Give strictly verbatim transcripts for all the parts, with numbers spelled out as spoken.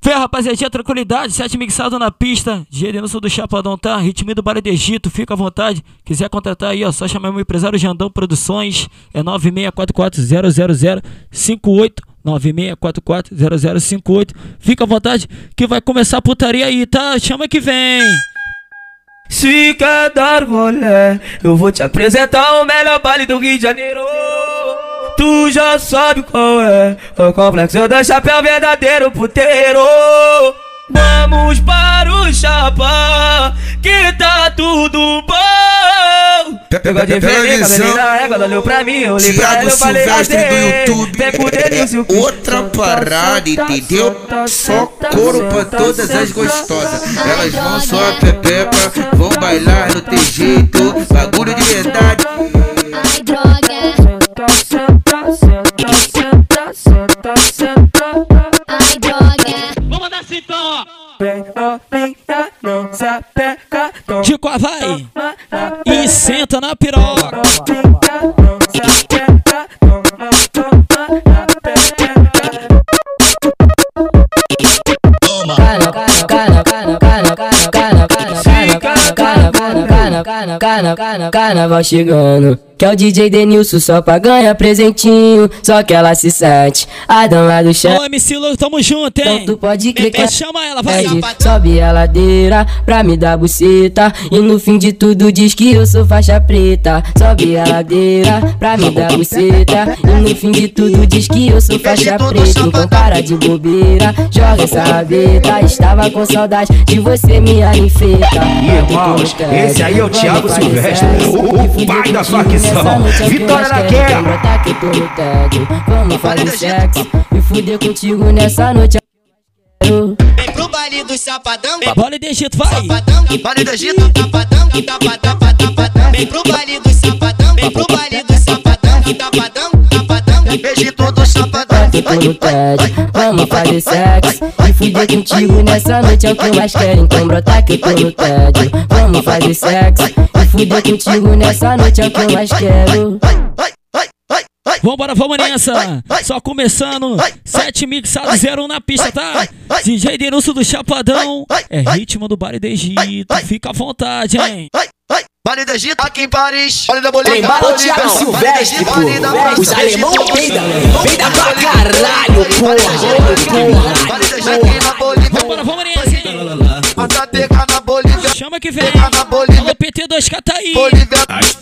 Fé, rapaziadinha, tranquilidade, sete mixado na pista. D J Denilson do Chapadão, tá? Ritmo do Baile do Egito, fica à vontade. Quiser contratar aí, ó, só chamar meu empresário Jandão Produções. É nove seis quatro quatro zero zero zero cinco oito. nove seis quatro quatro zero zero cinco oito. Fica à vontade que vai começar a putaria aí, tá? Chama que vem. Se quer dar rolê, eu vou te apresentar o melhor baile do Rio de Janeiro. Tu já sabe qual é, o complexo do chapéu, verdadeiro puteiro. Vamos para o chapa, que tá tudo bom. Pegou de frente, a menina régua, olhou pra mim, eu olhei pra ela, eu falei assim, vem com o Denilson. Outra parada, entendeu? Só couro pra todas as gostosas. Elas vão só a pepeca, vão bailar no teu jeito, bagulho de verdade. Ai, droga. Ai, droga. Vamos dar assim então, ó. Chico, vai e senta na piroca. Carnaval chegando, que é o D J Denilson só pra ganhar presentinho. Só que ela se sente a dama do chão. Ô M C Louco, tamo junto, hein? Então tu pode crer que chama ela, vai. Sobe a ladeira pra me dar buceta, e no fim de tudo diz que eu sou faixa preta. Sobe a ladeira pra me dar buceta, e no fim de tudo diz que eu sou faixa preta. Com cara de bobeira, joga essa rabeta. Estava com saudade de você, minha enfeita. Irmãos, esse aí é o Thiago Silvestre, o, o pai da facção. Vitória na guerra. Vamos fazer sexo e fuder contigo nessa noite. Vem pro baile do Chapadão, baile do Egito, vai. Chapadão, baile do Egito, Chapadão, Chapadão, Chapadão. Vem pro baile do Chapadão, vem pro baile do Chapadão, Chapadão, Chapadão. Egito do Chapadão. Vamos fazer sexo e fuder contigo nessa noite é o que eu mais quero. Então brota que eu tô no tédio. Vamos fazer sexo e fuder contigo nessa noite é o que eu mais quero. Vambora, vamos nessa. Só começando, sete mixado, zero na pista, tá? D J Denilson do Chapadão, é ritmo do Baile do Egito. Fica à vontade, hein? Baile do Egito aqui em Paris. Baile da Bolívia. Embala o Thiago Silvestre, pô. Os alemão peida, peida pra caralho, porra. Baile do Egito aqui na Bolívia. Vambora, vamos nessa, hein? Atateca na Bolívia. Chama que vem. Na Bolívia. Alô, P T dois K tá aí. Bolívia.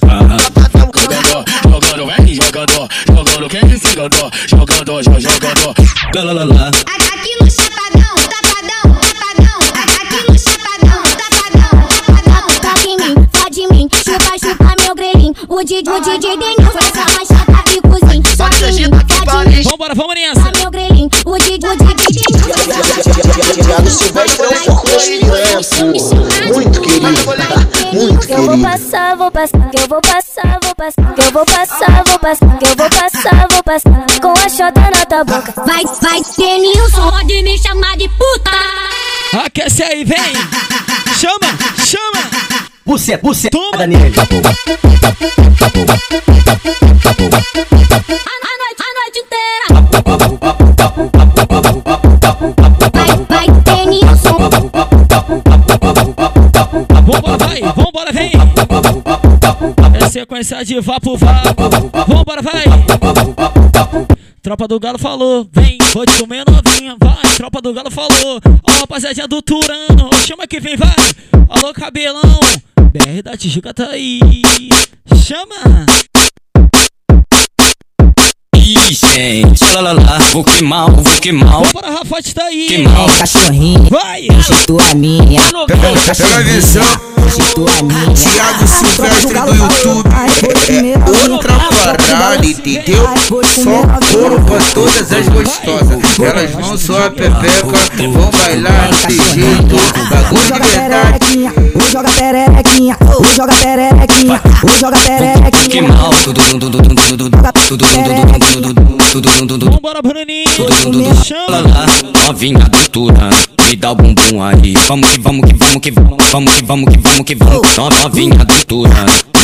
Jogando, vem jogando, jogando, quem que se jogando, jogando, jogando. Aqui no Chapadão, tapadão, tapadão. Aqui no Chapadão, tapadão, tapadão. Toca em mim, fode em mim, chupa, chupa meu grelhinho. O D J, o D J Denilson, essa machata e cozinho. Toca em mim, fode em mim. Vambora, vamos nessa. Meu grelhinho, o D J, o D J Denilson. Thiago Silvestre é um pouco muito querido, muito Que eu vou querido. passar, vou passar, que eu vou passar, vou passar, que eu vou passar, vou passar, que eu vou passar, vou passar, com a chota na tua boca. Vai, vai, Denilson, pode me chamar de puta. Aquece aí, vem. Chama, chama. Buceta, buceta A nele. noite, a noite inteira. Vai, vai, Denilson. Vambora, vai, vambora, vem. É sequência de vapo, vapo. Vambora, vai. Tropa do Galo falou, vem, vou te comer novinha, vai. Tropa do Galo falou, ó, rapaziada do Turano, chama que vem, vai. Alô, cabelão, B R da Tijuca tá aí. Chama. Ih, gente, lá lá lá, vou queimar, vou queimar. Vambora, Rafote tá aí. Queimar. Cachorrinho, Vai. tu a minha. Pega a visão. Tu a minha. Thiago Silvestre do YouTube é outra parada, entendeu? Só couro pra todas as gostosas. Elas vão só a pepeca, vão bailar no teu jeito, bagulho de verdade. Vou jogar pererequinha, vou jogar pererequinha, vou jogar pererequinha. Queimar. Vambora, Bruninho. Chama. Novinha do Turano, me dá o bumbum aí. Vamos que vamos que vamos que vamos, vamos que vamos que vamos que vamos. Novinha do Turano,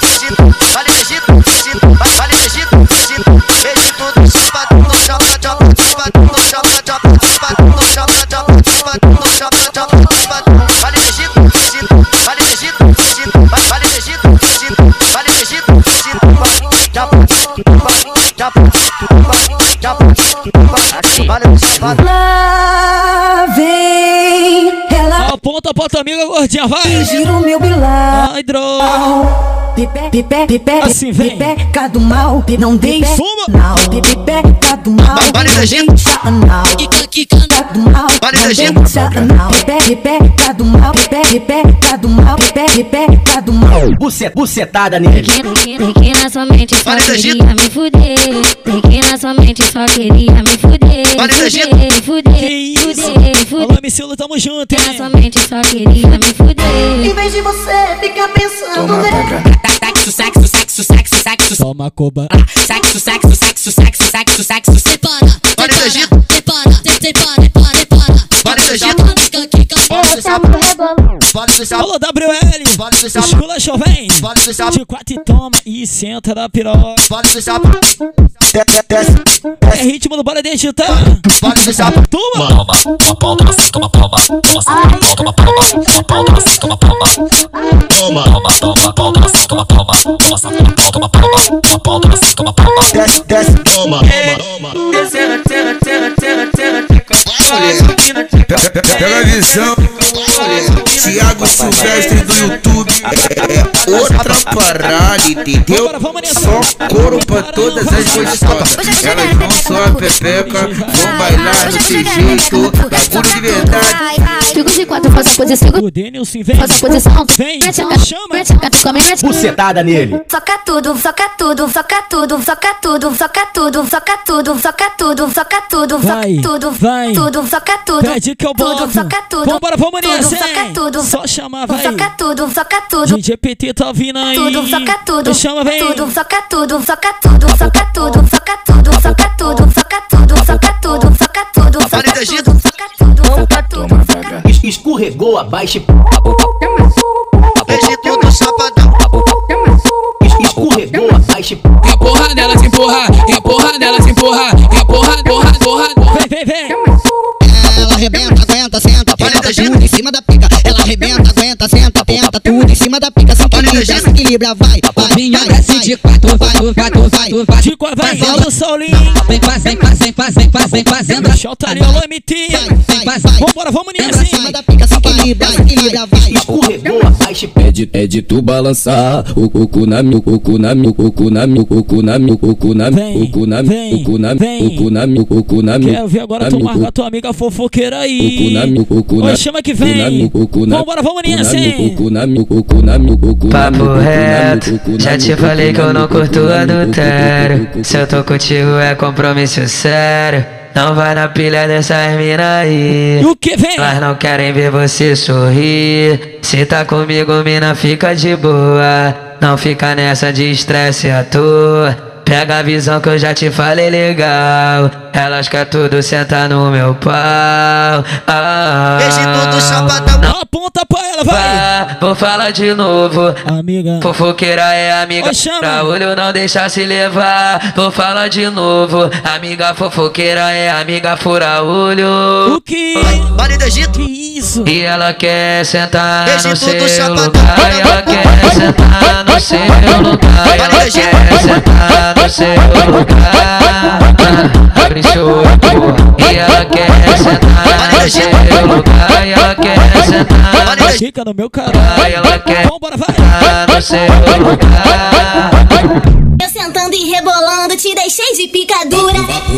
Lá vem ela. Aponta pra tua amiga gordinha, vai. Gira o meu bilau. Ai, droga. Pipe, pipe, pipe, assim vem. Pipeca do mal, não deixa. Fuma. Não, pipeca do mal, Vale da gente. deixa não. Pipeca do mal, Vale da não gente. deixa não. Pipeca do mal, pipeca do mal, pipeca do mal. Bucet, bucetada nele. Tem que na sua mente só Vale da gente. queria me fuder. Tem que na sua mente só queria me fuder. Vale da gente. Fuder, Que fuder, isso? fuder, Alô, fuder. M C Lu, tamo junto, Tem na hein? sua mente só queria me fuder. Em vez de você ficar pensando, né? Sexo, sexo, sexo, sexo, sexo. Toma coba. Sexo, sexo, sexo, sexo, sexo, sexo. Separa, Vale da gente. separa, separa, separa, separa. Vale da gente. Vale do sapo. Alô, W L. Vale do sapo. Escula, chovém. Vale do sapo. De quatro e toma. E senta na piroca. Vale do sapo. É ritmo do Bora Digital. Vale do sapo. Toma. Toma uma palma, toma palma, toma palma, toma palma, toma palma, toma palma. Toma uma palma, palma, toma palma, toma palma, toma palma, toma palma, toma palma. Desce, desce, Toma, toma, toma. pega a visão. Thiago Silvestre do YouTube. É outra parada, entendeu? Só couro pra todas as gostosas. Elas vão só a pepeca, vão bailar desse jeito. Bagulho de verdade. Fico de quatro, faz a posição. O Denilson vem. Faz a posição. Vem. Mete a cara, Chama. mete a cara, come, mete. Bucetada nele. Soca tudo, soca tudo, soca tudo, soca tudo, soca tudo, soca tudo, soca tudo, soca tudo, Vai, soca tudo, vai. tudo, soca tudo, Pede que eu boto. tudo, soca tudo, Vambora, vamos tudo, nessa, soca hein? tudo, Só chamar, vai. soca tudo, soca tudo, D J P T tá vindo aí. tudo, soca tudo, Chama, vem. tudo, soca tudo, soca tudo, soca tudo, soca tudo, soca tudo, soca tudo, soca tudo, soca tudo, Vale soca da gente. tudo, soca tudo, soca tudo, soca Es- Escorregou abaixo. Desde tudo chapadão. Es- Escorregou abaixo. Empurra nela, se empurra, empurra nela, se empurra, empurra, empurra, empurra. Vem, vem, vem. Ela arrebenta, aguenta, senta, Vale tenta da gente. tudo em cima da pica. Ela arrebenta, aguenta, senta, tenta tudo em cima da pica. Se Vale da equilibra, gente. se equilibra, vai, vai, Vinha vai, desce vai, de quatro, vai, quatro, quatro, vai. quatro, quatro. De qual vai? Alô, Saulinho. Vem fazendo, fazendo, fazendo, fazendo, fazendo. Michel tá ali, alô, M T. Vai, vai, vai. Vambora, vamos Pra nessa, cima hein? da pica, se equilibra, se equilibra, vai. Escorregou abaixo. É de, é de tu balançar o coco na meu, coco na meu, coco na meu, coco na meu, coco na meu, Vem, coco na vem, meu, coco na vem. meu, coco na meu, coco na meu. Quero ver agora na tu meu, marcar tua amiga fofoqueira coco aí. na meu, coco Oi, na chama que coco na vem. meu, coco na Vambora, vamos coco na nessa, meu, hein? coco na meu, coco na meu, coco na Papo meu, coco na meu, reto, coco na já meu, te coco falei que na eu não meu, curto coco na meu, adultério. coco, coco, Se eu tô contigo é compromisso sério. Não vai na pilha dessas mina aí. E o que vem? Elas não querem ver você sorrir. Se tá comigo, mina, fica de boa. Não fica nessa de estresse à toa. Pega a visão que eu já te falei legal. Elas querem tudo sentar no meu pau. Ah, Desde tudo chapadão. Aponta pra ela, vai. ah, vou falar de novo. Amiga. Fofoqueira é amiga, Oi, chama. pra olho não deixar se levar. Vou falar de novo. Amiga fofoqueira é amiga fura olho. O que? Vale da gente. Que isso? E ela quer sentar Deixa no tudo seu chapadão. lugar. E ela quer sentar no seu lugar. E ela quer sentar no seu lugar. Abre seu olho. E ela quer sentar no seu lugar. E ela quer sentar Fica no meu caralho. e ela quer Vambora, vai. sentar no seu lugar. Eu sentando e rebolando, te deixei de picadura.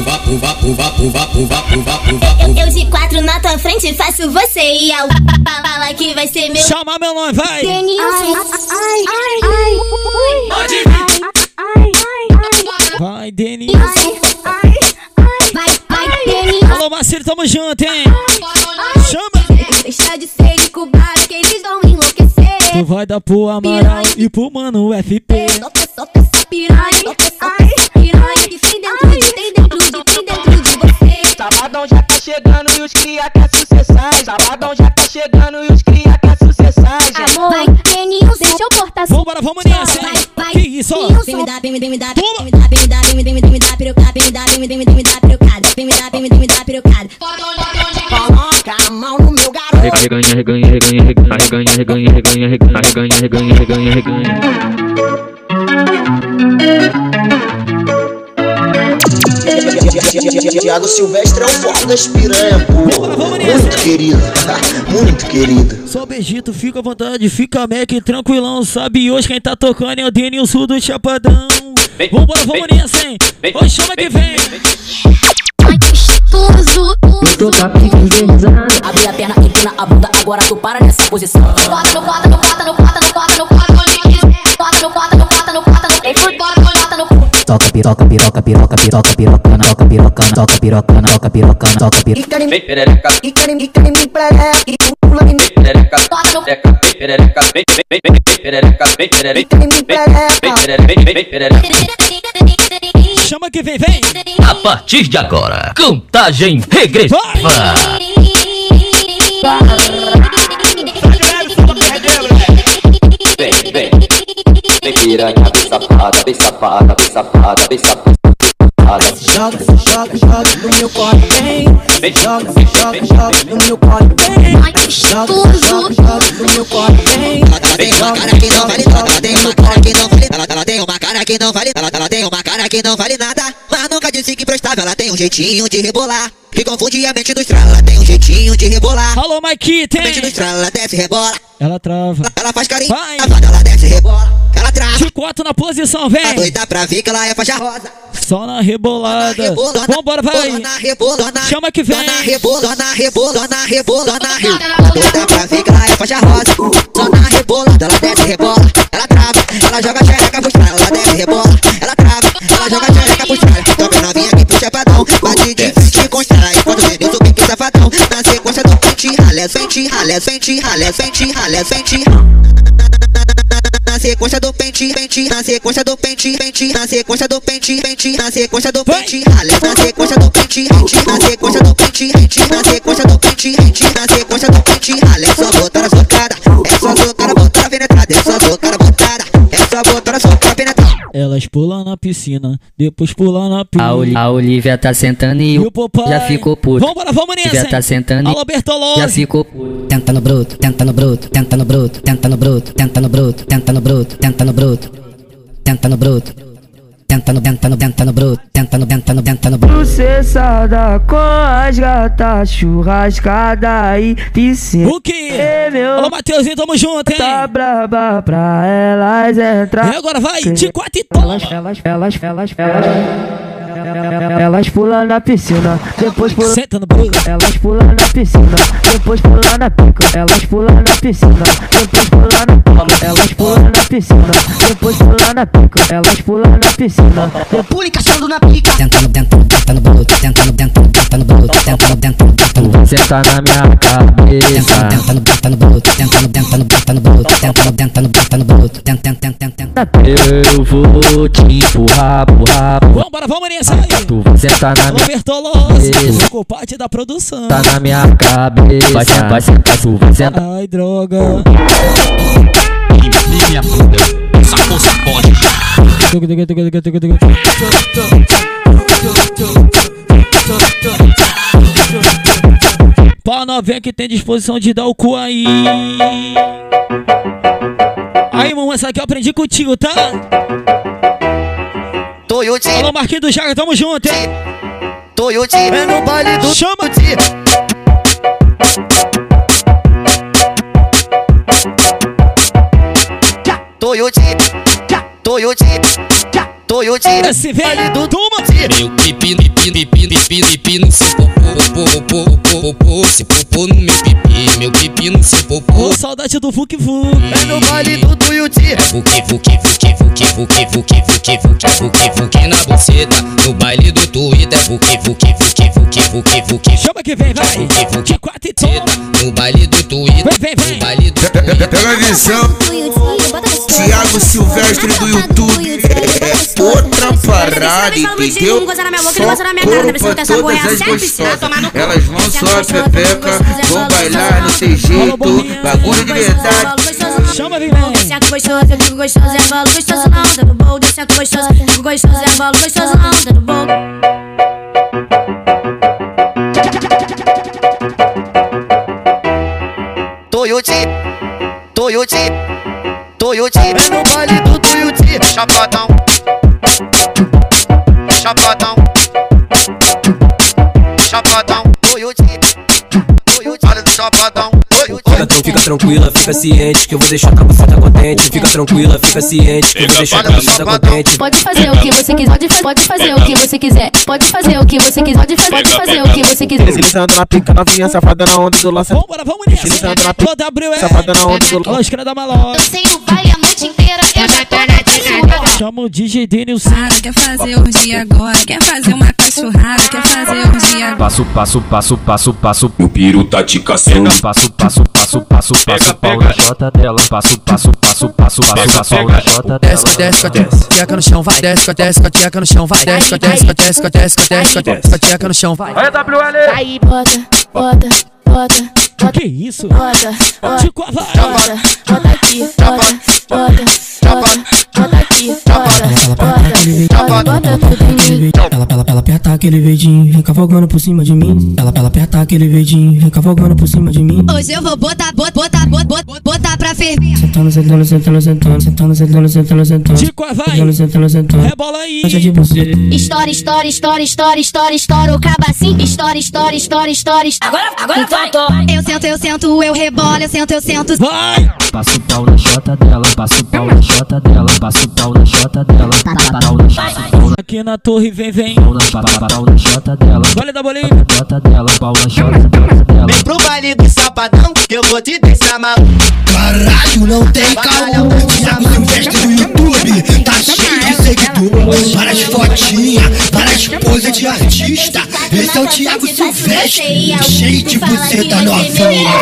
Eu, eu de quatro na tua frente faço você e a fala que vai ser meu. Chama meu nome, vai. Denilson. Ai, ai, ai, Pode ai, ai, ai, Vai, Denilson. ai, ai, vai, vai, Denilson. Alô, Marcelo, tamo junto, hein? Chama. Deixa de ser de cubara que eles vão enlouquecer. Tu vai dar pro Amaral e pro mano F P. Solta, solta essa piranha, solta, solta essa piranha que tem dentro de, tem dentro de, tem dentro de você. Sabadão já tá chegando e os cria quer sucessais. Sabadão já tá chegando e os cria quer sucessais. Amor, vai, Denilson, deixa eu portar sua. Vambora, vamos nessa, hein? Que isso, ó. Vem me dar, vem me dar, vem me dar, vem me dar, vem me dar, vem me dar, vem me dar, perucada, vem me dar, vem me dar, vem me dar, perucada, vem me dar, vem me dar, vem me dar, perucada. Coloca a mão no meu garoto. Arreganha, arreganha, arreganha, arreganha, arreganha, arreganha, arreganha, arreganha, arreganha, arreganha. Thiago Silvestre é o foco das piranha, pô. Muito querido, muito querido. Só beijito, fica à vontade, fica Mac, tranquilão. Sabe hoje quem tá tocando é o Denilson do Chapadão. Vambora, vamos nessa, hein? Oi, chama que vem. Eu tô com a pica envernizada. Abre a perna, empina a bunda, agora tu para nessa posição. Bota no bota, no bota, no bota, no bota, no bota, onde quiser. Bota no bota, no bota, no bota, no bota, bota no cu. Toca piroca, piroca, piroca, piroca, pirocana, toca pirocana, toca pirocana, toca pirocana, toca pirocana. Vem perereca, e querem, e querem me perereca, e pula em perereca, bota no perereca, vem perereca, vem perereca, vem perereca, vem perereca, vem perereca, vem perereca. Chama que vem, vem! A partir de agora, contagem regressiva. Vem, vem, vem piranha, vem safada, vem safada, vem safada, vem safada. Joga, joga, joga no meu corpo, vem. Joga, joga, joga no meu corpo, vem. Joga, joga, joga no meu corpo, vem. Ela tem uma cara que não vale, ela tem uma cara que não vale, ela, ela tem uma cara que não vale nada, mas nunca disse que prestava. Ela tem um jeitinho de rebolar que confunde a mente do estrela. Ela tem um jeitinho de rebolar. Alô, Mike, tem. A mente do estrela, ela desce e rebola. Ela trava. Ela faz carinho, vai. Ela desce e rebola. Ela trava. De quatro na posição, vem. Tá doida pra ver que ela é faixa rosa. Só na rebolada. Rebolona, vambora, vai. Rebolona, rebolona, chama que vem. Rebolona, rebolona, rebolona, rebolona. Tá doida pra ver que ela é faixa rosa. Só na rebolada, ela desce e rebola. Ela trava, ela joga xereca pro estrela. Ela desce e rebola. Ela trava, ela joga xereca pro estrela. Toca novinha aqui pro chapadão. Bate de frente com estrela. E quando vem Deus, o pique safadão. Na sequência do pente, ralé, sente, ralé, sente, ralé, sente, ralé, sente. Na sequência do pente, pente, na sequência do pente, pente, na sequência do pente, pente, na sequência do pente, ralé, na sequência do pente, pente, na sequência do pente, pente, na sequência do pente, pente, na sequência do pente, ralé, só botar a socada, é só socar, botar a penetrada, é só socar, botada, é só botar a socar, penetrada. Elas pulam na piscina, depois pulam na piscina. A, Oli, a Olivia tá sentando e o já ficou puto. Vambora, vamos nessa, Olivia tá sentando Alô, Bertolozzi. Já ficou puto. Tenta no bruto, tenta no bruto, tenta no bruto, tenta no bruto, tenta no bruto, tenta no bruto, tenta no bruto, tenta no bruto, tenta no, tenta no, tenta no bruto, tenta no, tenta no, tenta no bruto. Processada com as gatas, churrascada e piscina. O que? É, meu. Alô, Mateuzinho, tamo junto, hein? Tá braba pra elas entrar. E agora vai, de quatro e toma. Elas, elas, elas, elas, elas. Elas pulam na piscina, depois pulam. Senta no bruto. Elas pulam na piscina, depois pulam na pica. Elas pulam na piscina, depois pulam na pica. Elas pulam na piscina, depois pulam na pica. Elas pulam na piscina, pula encaixando na pica. Tenta no, tenta no, tenta no bruto, tenta no, tenta no, tenta no bruto, tenta no, tenta no, tenta no bruto. Senta na minha cabeça. Tenta no, tenta no bruto, tenta no, tenta no, tenta no bruto, tenta no, tenta no, tenta no bruto, tenta, tenta, tenta, tenta. Eu vou te empurrar, empurrar. Vambora, vamos nessa aí. Tu vai sentar na minha cabeça. Ficou parte da produção. Tá na minha cabeça. Vai sentar, vai sentar, tu vai sentar. Ai, droga. Minha bunda, essa coisa pode. Pra novinha que tem disposição de dar o cu aí. Aí, mamãe, essa aqui eu aprendi contigo, tá? Toyota. Alô, Marquinhos do Jaga, tamo junto, hein? Toyota. É no baile do chama. Toyota. Toyota. Toyota. Esse velho do Tuma. Meu pipi, pipi, pipi, pipi, pipi no seu popô, popô, popô, popô, se popô no meu pipi, meu pipi no seu popô. Ô, saudade do Vuk Vuk. É no baile do Toyota. É Vuk Vuk Vuk Vuk Vuk Vuk Vuk Vuk Vuk Vuk na buceta. No baile do Twitter é Vuk Vuk Vuk Vuk Vuk Vuk. Chama que vem, vai. Vuk Vuk de quatro e toma. No baile do Twitter. Vem, vem, vem. No baile do Twitter. Pega a visão. Thiago Silvestre do YouTube. É outra parada, entendeu? Só cor pra todas as gostosas. Elas vão só a pepeca, vão bailar no seu jeito. Bagulho de verdade. Chama, vem, vem. Desce aqui gostoso, eu digo gostoso, é bolo gostoso na onda do bolo. Desce aqui gostoso, eu digo gostoso, é bolo gostoso na onda do bolo. Toyota. Toyota. Toyota. É no baile do Toyota. Chapadão. Chapadão. chapadão. Fica, tran fica tranquila, fica ciente que eu vou deixar tua buceta contente. Fica tranquila, fica ciente que eu vou deixar tua buceta contente. Pode fazer o que você quiser, pode, pode fazer o que você quiser, pode fazer o que você quiser, pode, pode fazer o que você quiser. Deslizando na pica, novinha safada na onda do lança. Vambora, vamos nessa. Deslizando na pica, toda abril é safada na onda do lança. Alô, os caras da Maló. Dancei no baile a noite inteira, eu já tô na sua. Chama o D J Denilson. Quer fazer orgia agora, quer fazer uma cachorrada, quer fazer orgia agora. Passo, passo, passo, passo, passo. O piru tá te caçando. Passo, passo, passo, passo, passo. Pau na jota dela. Passo, passo, passo, passo, passo, passo. Pau na jota dela. Desce, desce, desce. Tcheca no chão, vai. Desce, desce, tcheca no chão, vai. Desce, desce, desce, desce, desce, desce. Tcheca no chão, vai. Vai, W L. Aí, bota, bota, bota. Que isso? Bota, bota, de qual vai? bota, bota aqui, bota, bota, bota, bota aqui, bota, bota, bota tudo em mim. Ela, ela, ela aperta aquele verdinho, recavogando por cima de mim. Ela, ela aperta aquele verdinho, recavogando por cima de mim. Hoje eu vou botar, botar, botar, botar, botar pra ferver. Sentando, sentando, sentando, sentando, sentando, sentando, sentando, sentando. De qual vai? Sentando, sentando, sentando. Rebola aí. Caixa de você. História, história, história, história, história, história, o cabacinho. História, história, história, história. Agora, agora vai. Eu sento, eu sento, eu rebolo, eu sento, eu sento. Vai! Passo o pau na jota dela, passo o pau na jota dela, passo o pau na jota dela, pau na jota. Aqui na torre, vem, vem. Pau na pau na jota dela. Vale da bolinha. Jota dela, pau na jota dela. Vem pro baile do sapadão que eu vou te deixar maluco. Caralho, não tem calma. Thiago Silvestre do YouTube tá cheio de seguidores. Várias fotinhas, várias poses de artista. Esse é o Thiago Silvestre, cheio de buceta novinha.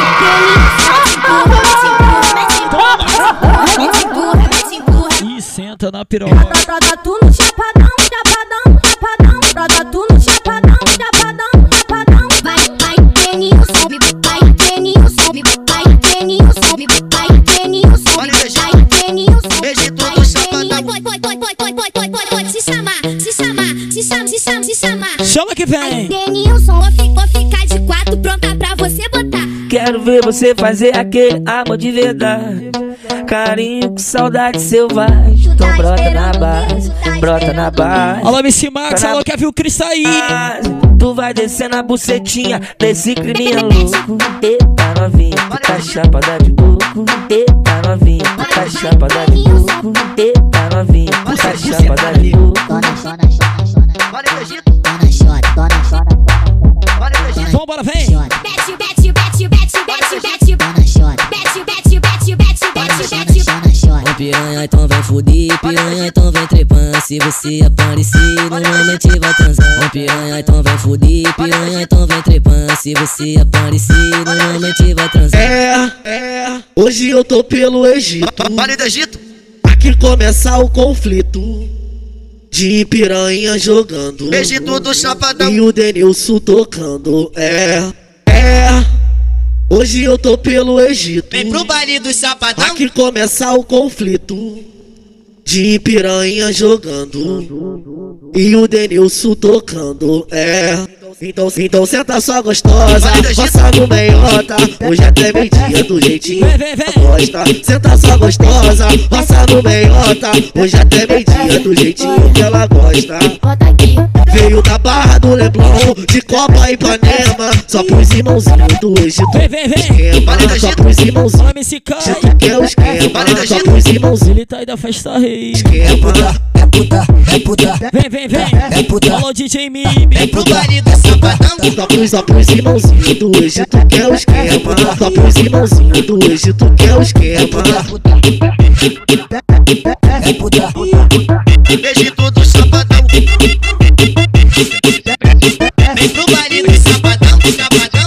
E senta na piroca. Roda tu no chapadão, chapadão, chapadão. Roda tu no chapadão, chapadão, chapadão. Vai, vai, Denilson, sobe, vai, Denilson, vai, Denilson, vai, Denilson, vai, Denilson. Beijo tudo chapadão. Pode, pode, pode, pode, pode, pode, pode, pode se chamar, se chamar, se chamar, se chamar, se chamar. Chama que vem. Denilson, vou, fi, vou ficar de quatro pronta pra você botar. Quero ver você fazer aquele amor de verdade. Carinho com saudade selvagem. Então brota na base, brota na base. Alô, M C Max, alô, quer ver o Cris aí? Tu vai descendo a bucetinha desse climinha louco. Eita novinha, tu tá chapada de coco. Eita novinha, tu tá chapada de coco. Eita novinha, tu tá chapada de coco. Vambora, vem! Bete, bete, bete, bete, bete, bete, bete, bete, bete, bete, bete, bete. Ô piranha, então vem fuder, piranha, então vem trepando. Se você aparecer, normalmente vai transar. Ô piranha, então vem fuder, piranha, então vem trepando. Se você aparecer, normalmente vai transar. É, é, hoje eu tô pelo Egito. Vale do Egito. Aqui começa o conflito de piranha jogando. Beijo tudo chapadão. E o Denilson tocando. É, é, hoje eu tô pelo Egito. Vem pro baile do sapadão. Aqui começa o conflito de piranha jogando. E o Denilson tocando. É, então, então senta só gostosa, roça no meiota. Hoje até meio-dia do jeitinho que gosta. Senta só gostosa, roça no meiota. Hoje até meio-dia do jeitinho que ela gosta. Veio da Barra do Leblon, de Copa e Ipanema. Só pros irmãozinhos do Egito. Vem, vem, vem. Esquema, só pros irmãozinhos. Olha, M C Kai. Que é o esquema, só pros irmãozinhos. Ele tá aí da festa rei. Esquema. É puta, é puta. Vem, vem, vem. É puta. Alô, D J Mimi. É pro baile do sapadão. Só pros, só pros irmãozinhos do Egito que é o esquema. Só pros irmãozinhos do Egito que é o esquema. É puta. Beijo tudo chapadão. Vem pro baile do sapadão, sapadão.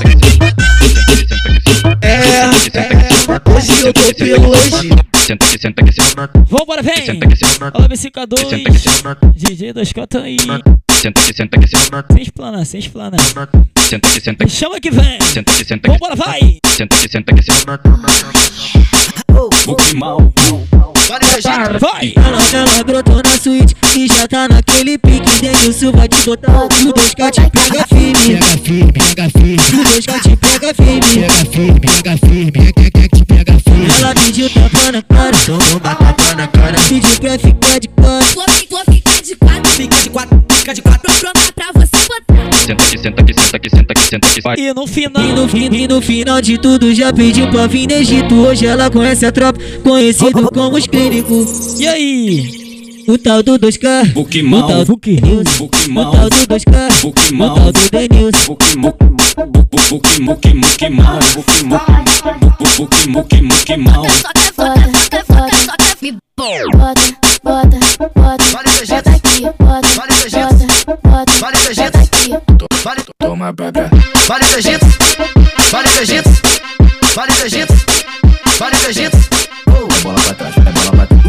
É, é, hoje eu tô pelo Egito. Vambora, vem! Olha M C K dois, D J dois K tá aí. Sem explanar, sem explanar. Chama que vem! Vambora, vai! O que mal. Vai! Ela, ela brotou na suíte e já tá naquele pique. Denilson vai te botar. E o dois K te pega firme. Pega firme, pega firme. E o dois K te pega firme. Pega firme, pega firme. Quer, quer que te pega firme. Ela pediu tapa na cara. Toma tapa na cara. Pediu pra ficar de quatro. Vou, vou ficar de quatro. Fica de quatro, fica de quatro. Pronta pra você botar. senta aqui, senta aqui, senta aqui, senta aqui, senta aqui, vai. E no final, E no, fim, e no final de tudo já pediu pra vir no Egito. Hoje ela conhece a tropa, conhecido como os clínicos. E aí? O tal do dois K, o tal do News, o tal do dois K, o tal do The News. Bota, bota, bota, bota aqui, bota, bota, bota, bota aqui. Toma, bebê. Vale do Egito, vale do Egito, vale do Egito, vale do Egito. É bola pra trás, é bola pra trás.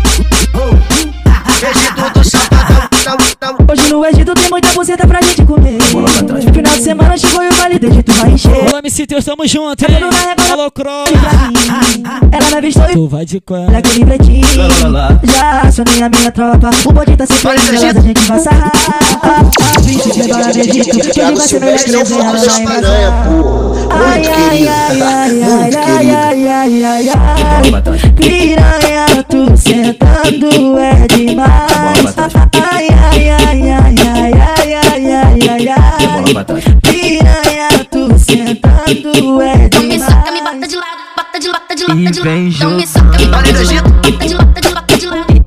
Egito do Chapadão. Hoje no Egito tem muita buceta pra gente comer. No final de semana chegou e o vale do Egito vai encher. Ô M C Teus, tamo junto, hein? Alô, Cross. Ela me avistou e tu vai de quando? naquele pretinho. Já acionei a minha tropa. O bonde tá se fazendo, elas a gente vai sarrar. vinte de dólar do Egito. Hoje vai ser melhor que desenhar na enganar. Ai, ai, ai, ai, ai, ai, ai, ai, ai, ai. Piranha, tu sentando é demais. Ai, ai, ai, ai, ai, ai, ai, ai, ai, ai. Piranha, tu sentando é Então me demais. soca, me bota de lado, bota de lado, de lado, de lado. vem Então me soca, me bota de lado, bota de lado, de lado, de lado.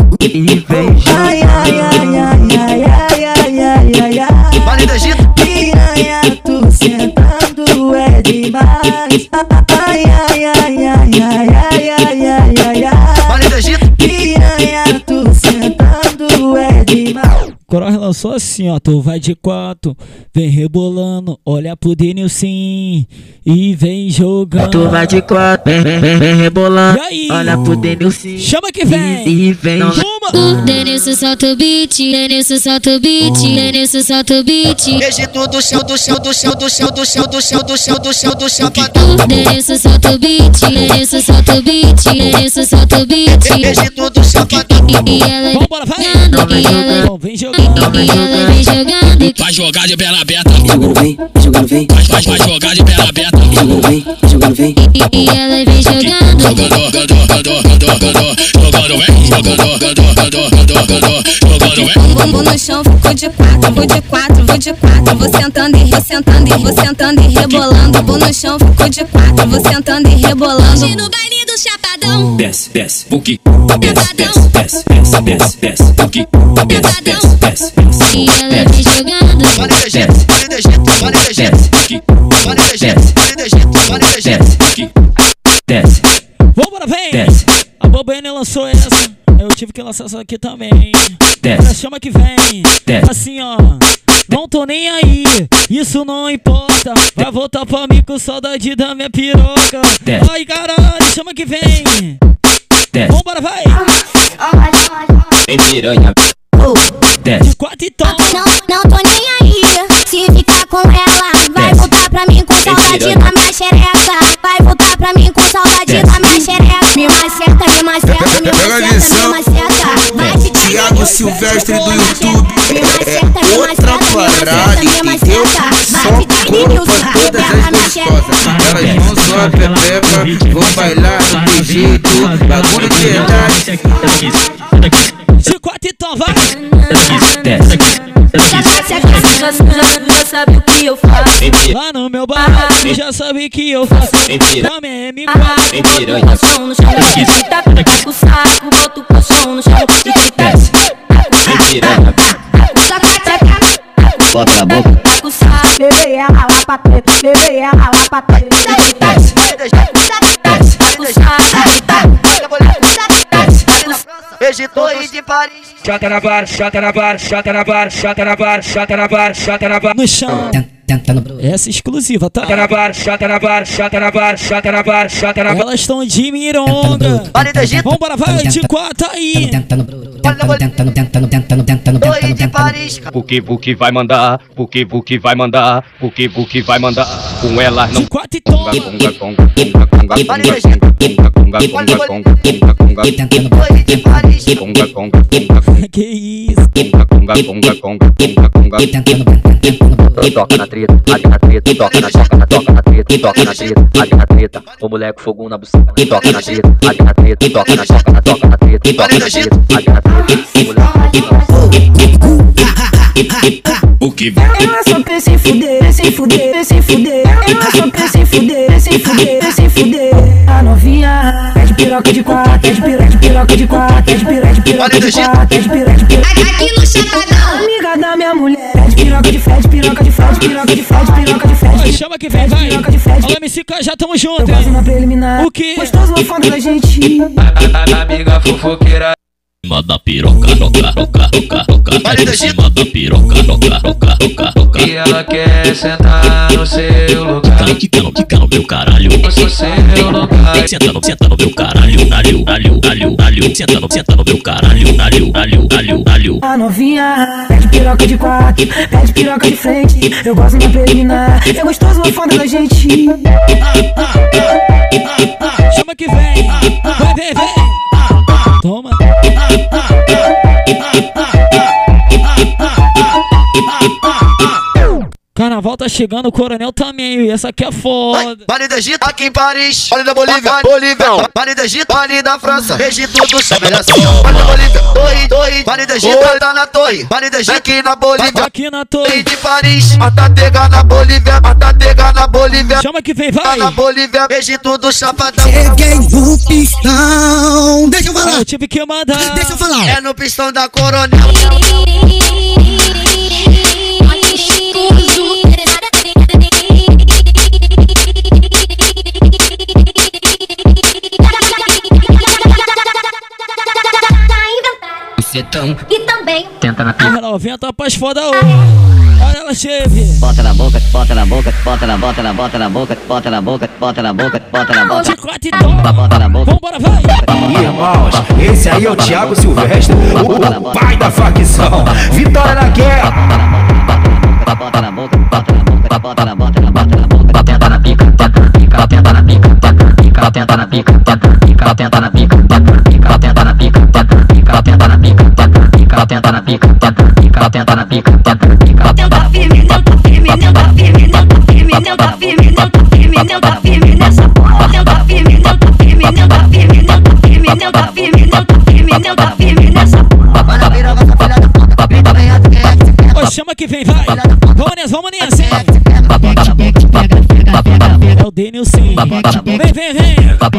Ai, ai, ai, ai, ai, ai, ai, ai, ai, ai. Vale do Egito, Piranha, tu sentando é demais. Ai, ai, ai, ai, ai, ai, ai, ai, ai, ai. vale do Egito. Piranha, tu sentando é demais. Cross lançou assim, ó. Tu vai de quatro, vem rebolando. Olha pro Denilson e vem jogando. Tu vai de quatro, vem, vem, vem rebolando. E aí? Olha pro Denilson. Chama que vem. E vem. Uma. Denilson solta o beat, Denilson solta o beat, Denilson solta o beat. Egito do chão, do chão, do chão, do chão, do chão, do chão, do chão, do chão, do Chapadão. Denilson solta o beat, Denilson solta o beat, Denilson solta o beat. Egito do Chapadão. E ela Vambora, vai. jogando, e ela, Bom, vem jogando. e ela vem jogando. Vai jogar de perna aberta, Jogando vem, jogando vem, vai, vai, vai jogar de perna aberta. jogando vem, jogando vem. E ela vem jogando. Jogando, jogando, jogando, jogando, jogando, vem, jogando, jogando, jogando, jogando, jogando, vem. Bumbum no chão, vou de quatro, vou de quatro, vou de quatro. Vou sentando e vou sentando e vou sentando e rebolando. Bumbum no chão, ficou de quatro, vou sentando e rebolando. No baile do Chapadão, Desce, desce, buki, desce, desce, desce, desce, desce, desce, buki, desce, desce, desce, desce, e ela vem jogando. Vale do Egito, vale do Egito, vale do Egito. buki, Vale do Egito, vale do Egito, vale do Egito. desce, buki, desce, Vambora, vem. desce, A Bobaine lançou essa. Eu tive que lançar essa aqui também. desce. Agora chama que vem. Desce. Assim, ó. Não tô nem aí, isso não importa. Vai voltar pra mim com saudade da minha piroca. Desce. Ai, caralho, chama que vem. Desce. Vambora, vai. Vem piranha, desce. De quatro e tom. Não, não tô nem aí. Se ficar com ela, vai voltar pra mim com saudade da minha xereca. Vai voltar pra mim com saudade da minha xereca. Me maceta, me maceta, me maceta, me maceta. Vai te Thiago Silvestre do YouTube. É outra parada, entendeu? Só couro pra todas as gostosas. Elas vão só a pepeca, vão bailar do jeito. Bagulho de verdade. De quatro e tom, vai. Desce, Já sabe o que eu faço. Lá no meu bar, já sabe que eu faço. Come M quatro. vem piranha, Colchão no chão, tá com o saco, bota o colchão no chão. desce, vem piranha, bota na boca, Tá com o saco, Levei ela lá pra treta, levei ela lá pra treta. desce, desce, tá com o saco, desce. Egito e de Paris. Chata na bar, chata na bar, chata na bar, chata na bar, chata na bar, chata na bar. No chão. Essa é exclusiva, tá? Chata na bar, chata na bar, chata na bar, chata na bar, chata na bar. Elas estão de mironga. Vale do Egito, Vambora, vai. De quatro aí. e de Paris. Buki, buki vai mandar, buki, buki vai mandar, buki, buki vai mandar. Com ela não De quatro e tom. conga, conga, conga, conga, conga, conga, conga, conga, conga, conga, conga, e de Paris. conga, conga, conga, conga, Que isso? conga, conga, conga, conga, conga, conga. Toca na treta, ali na treta, toca na toca na toca na treta, toca na treta, ali na treta. O moleque fogão na buceta, toca na treta, ali na treta, toca na toca na toca na treta, toca na treta, ali na treta. O que vai? Ela só pensa em fuder, sem fuder, sem fuder. Ela só pensa em fuder, sem fuder, sem fuder. A novinha pede piroca de quatro, pede piroca de piroca de quatro, pede piroca de piroca de quatro, pede piroca de piroca. Aqui no Chapadão. Amiga da minha mulher, pede piroca de fede, piroca de fede, piroca de fede, piroca de fede. Chama que vem, vai. Piroca de fede. Alô, M C K, já tamo junto, Eu gosto na preliminar. O que? Gostoso no fundo da gente. Amiga fofoqueira. Manda piroca, roca, roca, roca, roca. Manda piroca, roca, roca, roca, roca. E ela quer sentar no seu lugar. Quica no, quica no meu caralho. No seu lugar. Senta no, senta no meu caralho. Nalho, nalho, nalho, nalho. Senta no, senta no meu caralho. Nalho, nalho, nalho, nalho. A novinha pede piroca de quatro, pede piroca de frente. Eu gosto na preliminar. É gostoso no fundo da gente. Chama que vem. Vai, vem, vem. Toma. Carnaval tá chegando, o Coronel também, e essa aqui é foda. Vale do Egito, aqui em Paris. Vale da Bolívia, Bolívia. Vale do Egito, vale da França. Egito do chama ele assim. Vale da Bolívia, torre, torre. Vale do Egito, tá na torre. Vale do Egito, aqui na Bolívia. Aqui na torre de Paris. Atatega na Bolívia, Atatega na Bolívia. Chama que vem, vai. Tá na Bolívia, Egito do Chapadão. Cheguei no pistão. Deixa eu falar. Eu tive que mandar. Deixa eu falar. É no pistão da Coronel. Setão. E também Tenta na pica. Ela vem a paz foda hoje. Olha ela, cheve. Bota na boca, bota na boca, bota na, bota na, bota na boca, bota na boca, bota na boca, bota na boca. Chicote e toma. Bota na boca. Vambora, vai. Irmãos, esse aí é o Thiago Silvestre, o pai da facção. Vitória na guerra. Bota na boca, bota na boca, bota na, bota na, bota na boca. Tenta na pica, tenta, pica, tenta na pica, tenta, pica, tenta na pica, tenta, pica, tenta na pica, tenta, pica, tenta na pica, tenta, pica, tenta na pica, tenta, pica, tenta na pica, tenta, pica, tenta na pica, tenta, pica. Não tá firme, não tá firme, não tá firme, não tá firme, não tá firme, não tá firme, não tá firme nessa porra. Não tá firme, não tá firme, não tá firme, não tá firme, não tá firme, não tá firme, não tá firme nessa porra. Para virar essa filha da puta, grita bem alto, quem é que se quer? Ô, chama que vem, vai. Vamos nessa, vamos nessa. É o Denilson. Vem, vem, vem.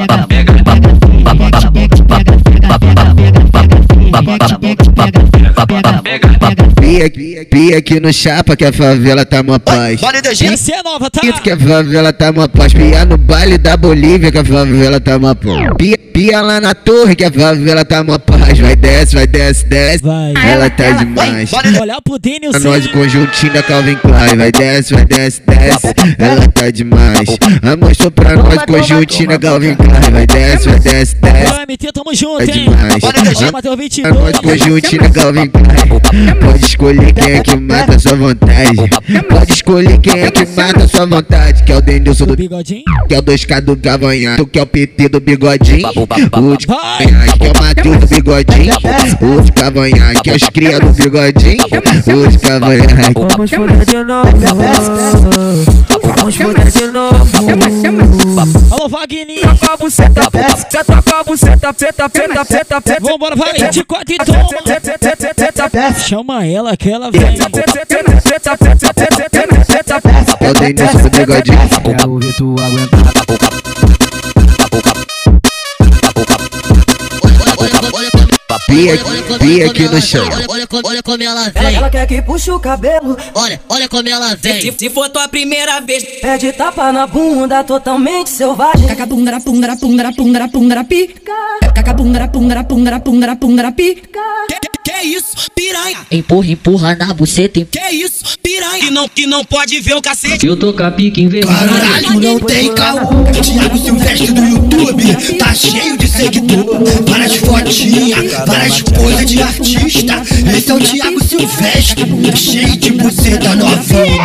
Pia, pia aqui no chapa que a favela tá uma paz. Essa é nova, tá? Que a favela tá uma paz. Pia no baile da Bolívia que a favela tá uma paz. Pia, pia lá na torre que a favela tá uma paz. Vai desce, vai desce, desce. Vai. Ela tá demais. Olhar pro Denilson. Nós conjuntinho da Calvin Klein. Vai desce, vai desce, desce. Ela tá demais. A mostrou pra nós conjuntinho da Calvin Klein. Vai desce, vai desce, desce. Ô, M T, tamo junto, É hein? demais. Chama teu vinte e A dois. nós conjuntinho da Calvin Klein. Pode escolher quem é que mata a sua vontade. Pode escolher quem é que mata a sua vontade. Que é o Denilson do bigodinho. Que é o dois K do Cavanhaque. Tu que é o P T do bigodinho. O de Cavanhaque que é o Matheus do bigodinho. O de Cavanhaque que é os cria do bigodinho. O de Cavanhaque. Vamos foder de novo. Vamos foder de novo. Alô, Wagner. Toca a buceta, cê toca a buceta, seta, seta, seta, seta. Vambora, vai. De quatro e toma. Chama ela que ela vem. É o Denilson do bigodinho. Quero ouvir tu aguentar. Pia, pia aqui no chão. Olha, olha, olha como ela Ela, vem. ela quer que puxe o cabelo. Olha, olha como ela vem. Se, se for tua primeira vez, Pede tapa na bunda, totalmente selvagem. Cacabungara, pungara, pungara, pungara, pungara, pica. Cacabungara, pungara, pungara, pungara, pungara, pica. que, que, que isso, piranha? Empurra, empurra na buceta. Que isso, piranha? Que não, que não pode ver o cacete. Eu tô com a pica em vermelho. Caralho, não tem caô. Thiago Silvestre do YouTube tá cheio de seguidor. Várias fotinhas, várias coisas de artista. Esse é o Thiago Silvestre, cheio de buceta novinha.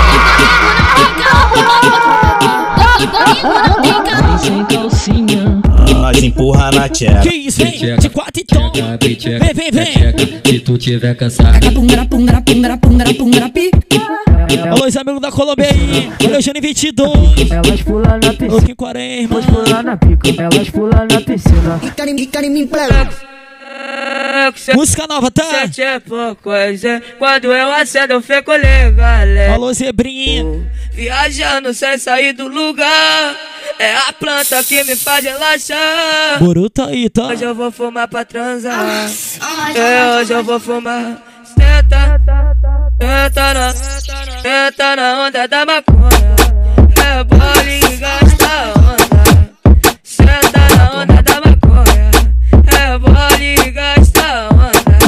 Sem calcinha. Nós empurra na tcheca. Que isso, vem. De quatro e toma. Vem, vem, vem. Se tu tiver cansado. Cacabungara, pungara, pungara, pungara, pungara, pica. Alô, os amigos da Colômbia aí. Olha o Jane vinte e dois. Elas pulam na piscina. Ô, Kim quarenta. Elas pulam na pica. Elas pulam na piscina. Querem, querem me implerar. Música nova, tá? Sete é por coisa. Quando eu acendo eu fico legal. Alô, Zebrinha. Viajando sem sair do lugar. É a planta que me faz relaxar. Boruta aí, tá? Hoje eu vou fumar pra transar. É, hoje eu vou fumar. Senta, senta na, senta na onda da maconha. É bola e gasta onda. Senta na onda da maconha. É bola e gasta onda.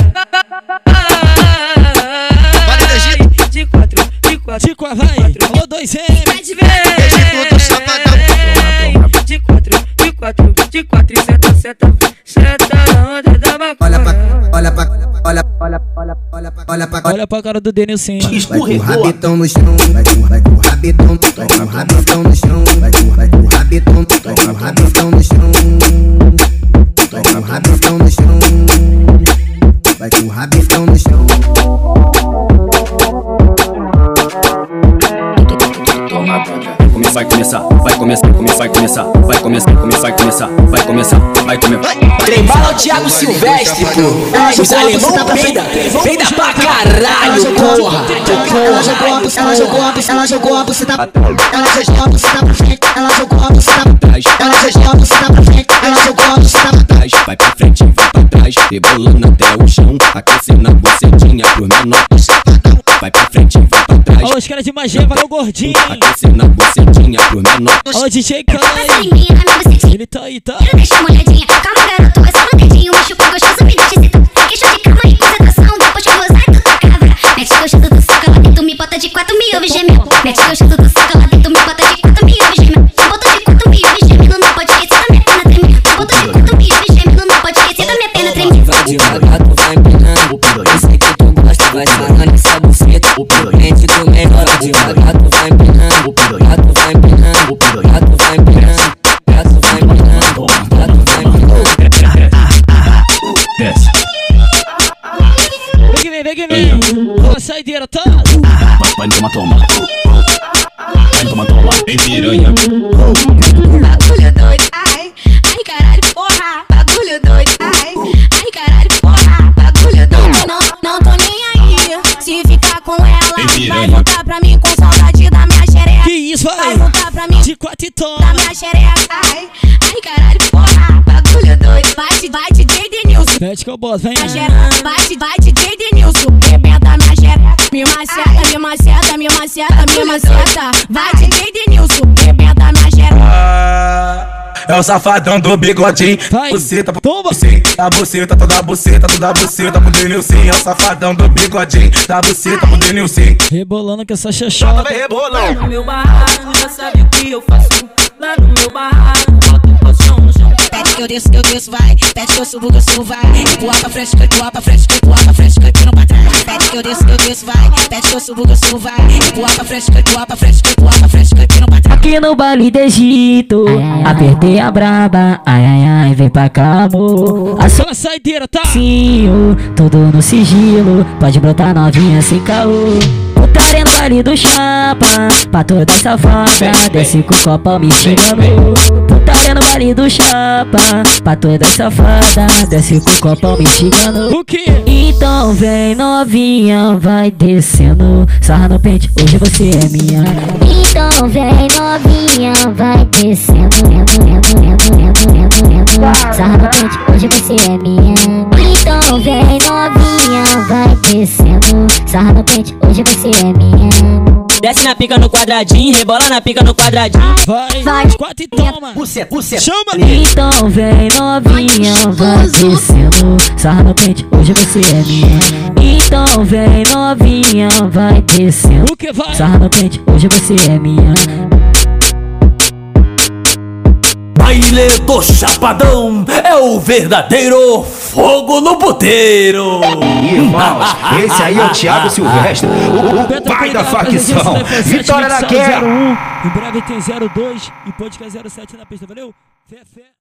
De quatro, de quatro, de quatro, vai. Alô, dois M. De quatro, de quatro, de quatro e senta, senta, senta na onda da maconha. Olha pra, olha pra, olha, olha, olha, olha pra, olha pra, olha pra cara do Denilson. Vai com o rabetão no chão, vai com, vai com o rabetão, vai com o rabetão no chão, vai com, vai com o rabetão, vai com o rabetão no chão, vai com o rabetão no chão, vai com o rabetão no chão. Vai começar, vai começar, vai começar, vai começar, vai começar, vai começar, vai começar. Trem bala o Thiago Silvestre, pô. Os alemão peida, peida pra caralho, porra. Ela jogou a buceta, ela jogou a buceta, ela jogou a buceta, ela jogou a buceta pra frente, ela jogou a buceta pra trás, ela jogou a buceta pra frente, ela jogou a buceta pra trás. Vai pra frente, vai pra trás, rebolando até o chão, aquecendo a bucetinha pro menor. Vai pra frente, vai pra trás. Olha os caras de magia, valeu gordinho. Aquecendo a bucetinha pro menor. Olha o D J Kai. Ele tá aí, tá? Quero deixar molhadinha, calma garoto, essa manteiginha, macho com gostoso, me deixa excitado. Queixo de calma e concentração, depois que eu gozar tu tá cabra. Mete gostoso do saco, lá dentro me bota de quatro, me ouve gemendo. Mete gostoso do saco, lá dentro me bota de quatro, me ouve gemendo. Bota de quatro, me ouve gemendo, não pode esquecer da minha perna tremendo. Bota de quatro, me ouve gemendo, não pode esquecer da minha perna tremendo. Vai devagar, tu vai empinando. Eu sei que tu gosta, vai sarrando essa buceta. Gente do melhor, vai devagar, tu vai empinando. Gato vai empinando, gato vai empinando, gato vai empinando, gato vai empinando. Desce. Vem que vem, vem que vem. Olha a saideira, tá? Vai toma, toma. Vai toma, toma. Em piranha. Bagulho doido, ai, ai caralho, porra. Bagulho doido, ai, ai caralho, porra. Bagulho doido. Não, não tô nem aí. Se ficar com ela, vai voltar pra mim com saudade da minha xereca. Que isso, vai? Vai voltar pra mim de quatro e toma. Da minha xereca, ai, ai caralho, porra. Bagulho doido. Vai, vai, D J Denilson. Pede que eu boto, vem. Vai, vai, D J Denilson. Rebenta minha xereca. Me maceta, me maceta, me maceta, me maceta. Vai, D J Denilson. Rebenta minha xereca. É o safadão do bigodinho. Buceta, toma. A buceta, toda a buceta, toda a buceta pro Denilson. É o safadão do bigodinho. Da buceta pro Denilson. Rebolando com essa xexota. Rebolando. No meu barraco, já sabe o que eu faço. Lá no meu barraco, boto o colchão no chão. Pede que eu desço, que eu desço, vai. Pede que eu subo, que eu subo, vai. Empurra pra frente, que eu empurra pra frente, que eu empurra pra frente, que eu empurra pra trás. Pede que eu desço, que eu desço, vai. Pede que eu subo, que eu subo, vai. Empurra pra frente, que eu empurra pra frente, que eu empurra pra frente, que eu empurra pra trás. Aqui no baile do Egito, apertei a braba, ai ai ai, vem pra cá, amor. A sua saideira, tá? Sim, tudo no sigilo, pode brotar novinha sem caô. Putaria no baile do chapa, pra toda safada, desce com o copo me xingando. Putaria no baile do chapa, pra toda safada, desce com o copo me xingando. O quê? Então vem novinha, vai descendo, sarra no pente, hoje você é minha. Então vem novinha, vai descendo, sarra no pente, hoje você é minha. Então vem novinha, vai descendo, sarra no pente, hoje você é minha. Desce na pica no quadradinho, rebola na pica no quadradinho. Vai, vai, quatro e toma. Puxa, puxa. Chama. Então vem novinha, vai descendo, sarra no pente, hoje você é minha. Então vem novinha, vai descendo, o que vai? Sarra no pente, hoje você é minha. Baile do Chapadão é o verdadeiro fogo no puteiro. Irmãos, esse aí é o Thiago Silvestre, o, o pai da facção. Vitória da Quero. Em breve tem zero dois e podcast zero sete na pista, valeu? Fé, fé.